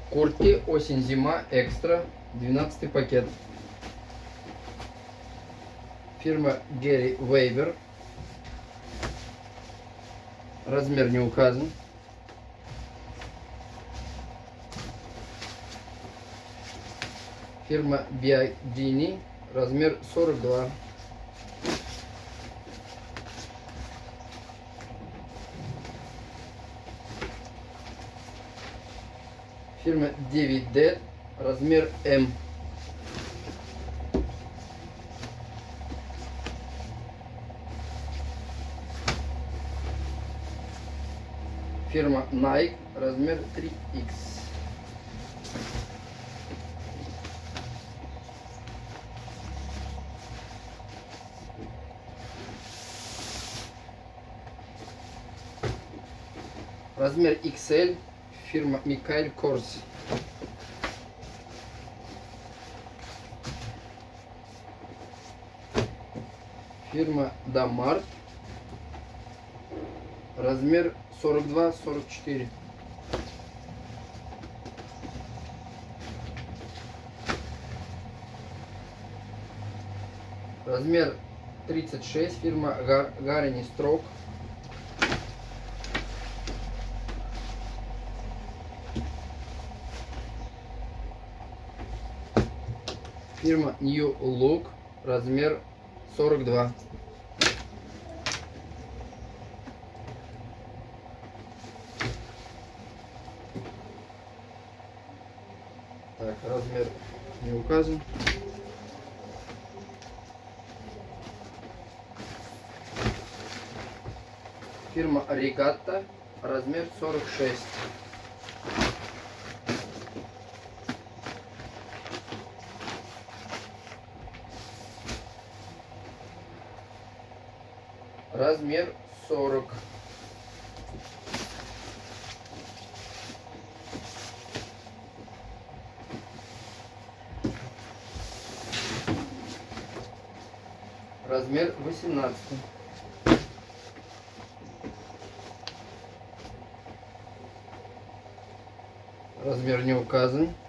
Куртки осень-зима экстра, 12 пакет. Фирма Gary Weber. Размер не указан. Фирма Biagini. Размер 42. Фирма David. Размер М. Фирма Nike. Размер 3X. Размер XL. Фирма Michael Kors. Фирма Damart. Размер 42-44. Размер 36. Фирма Гарни Строк. Фирма New Look. Размер 42. Так, размер не указан. Фирма Regatta. Размер 46. Размер 40. Размер 18. Размер не указан.